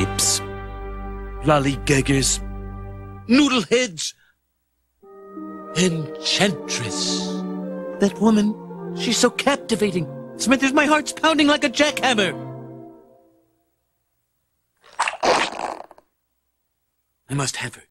apes, lollygaggers, noodleheads, enchantress. That woman, she's so captivating. Smithers, my heart's pounding like a jackhammer. I must have her.